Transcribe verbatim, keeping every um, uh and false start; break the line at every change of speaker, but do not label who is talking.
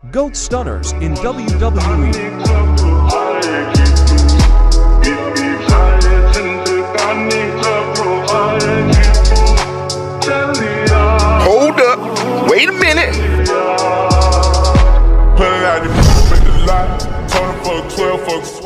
G O A T Stunners in W W E.
Hold up, wait a minute.
Pulling out the coupe at the lot, told him for twelve folks.